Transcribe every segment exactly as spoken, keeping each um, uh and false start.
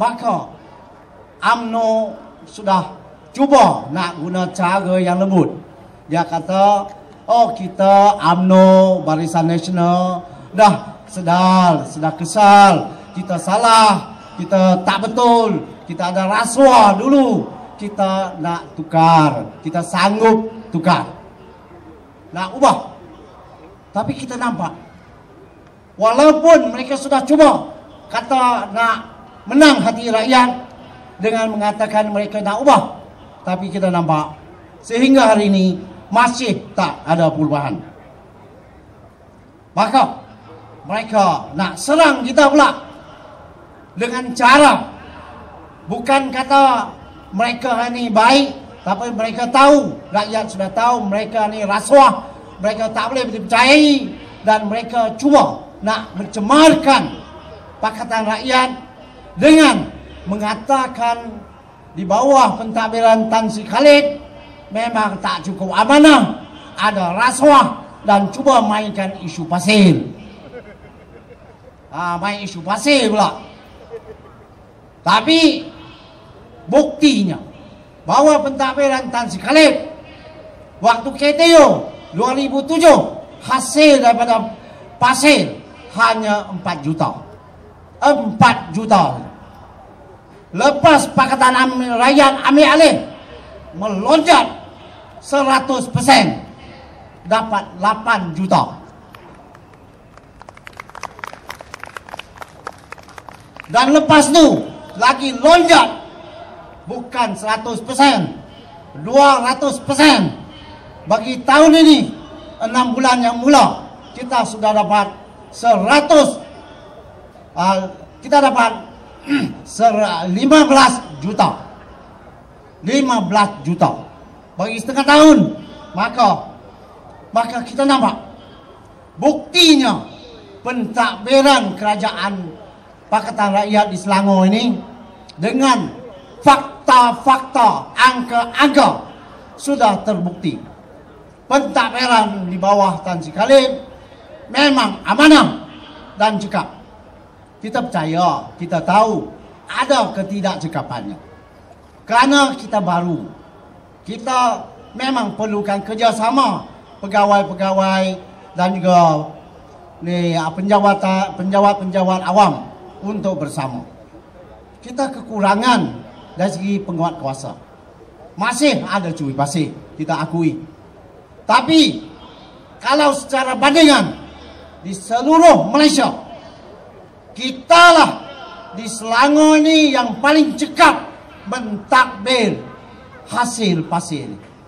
Maka U M N O sudah cuba nak guna cara yang lembut. Dia kata, oh kita U M N O Barisan Nasional dah sedar, sudah kesal, kita salah, kita tak betul, kita ada rasuah dulu, kita nak tukar, kita sanggup tukar, nak ubah. Tapi kita nampak, walaupun mereka sudah cuba kata nak menang hati rakyat dengan mengatakan mereka nak ubah, tapi kita nampak sehingga hari ini masih tak ada perubahan. Maka mereka nak serang kita pula dengan cara, bukan kata mereka ini baik, tapi mereka tahu, rakyat sudah tahu mereka ini rasuah, mereka tak boleh dipercayai, dan mereka cuba nak mencemarkan Pakatan Rakyat dengan mengatakan di bawah pentadbiran Tan Sri Khalid memang tak cukup amanah, ada rasuah, dan cuba mainkan isu pasir. Ha, main isu pasir pula. Tapi buktinya bahawa pentadbiran Tan Sri Khalid waktu K T U dua ribu tujuh hasil daripada pasir hanya empat juta. empat juta. Lepas Pakatan Rakyat ambil alih, melonjak seratus persen, dapat lapan juta. Dan lepas tu lagi lonjak, bukan seratus persen, dua ratus persen. Bagi tahun ini, enam bulan yang mula, kita sudah dapat seratus, uh, kita dapat lima belas juta. lima belas juta bagi setengah tahun. Maka maka kita nampak buktinya pentadbiran kerajaan Pakatan Rakyat di Selangor ini dengan fakta-fakta, angka-angka sudah terbukti. Pentadbiran di bawah Tan Sri Khalid memang amanah dan cekap. Kita percaya, kita tahu ada ketidakcekapannya. Kerana kita baru, kita memang perlukan kerjasama pegawai-pegawai dan juga ni penjawat penjawat-penjawat awam untuk bersama. Kita kekurangan dari segi penguat kuasa. Masih ada curi pasir, kita akui. Tapi kalau secara bandingan di seluruh Malaysia, kitalah di Selangor ini yang paling cekap mentadbir hasil pasir.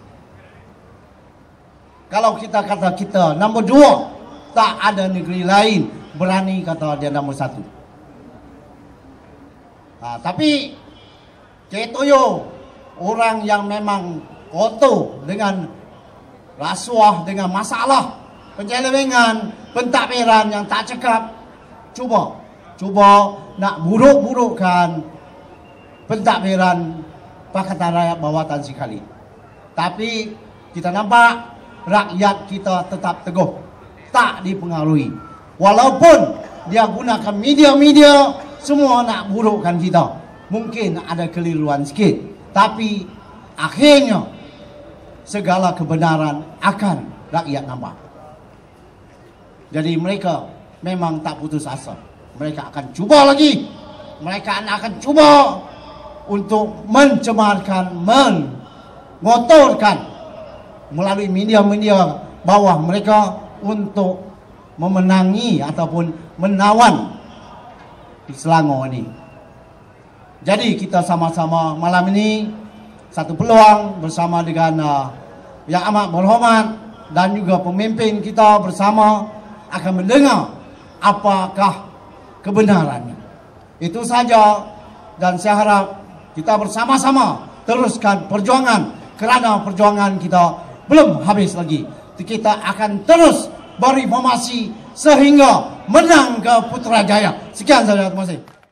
Kalau kita kata kita nombor dua, tak ada negeri lain berani kata dia nombor satu. Ha, tapi K T U orang yang memang kotor dengan rasuah, dengan masalah penyelewengan, pentadbiran yang tak cekap, cuba cuba nak buruk-burukkan pentadbiran Pakatan Rakyat bawah Tan Sri Khalid. Tapi kita nampak rakyat kita tetap teguh, tak dipengaruhi. Walaupun dia gunakan media-media semua nak burukkan kita, mungkin ada keliruan sikit, tapi akhirnya segala kebenaran akan rakyat nampak. Jadi mereka memang tak putus asa. Mereka akan cuba lagi. Mereka akan cuba untuk mencemarkan, mengotorkan melalui media-media bawah mereka untuk memenangi ataupun menawan di Selangor ini. Jadi kita sama-sama malam ini satu peluang bersama dengan uh, yang amat berhormat dan juga pemimpin kita bersama akan mendengar apakah kebenarannya. Itu saja, dan saya harap kita bersama-sama teruskan perjuangan, kerana perjuangan kita belum habis lagi. Kita akan terus berinformasi sehingga menang ke Putrajaya. Sekian saja, terima kasih.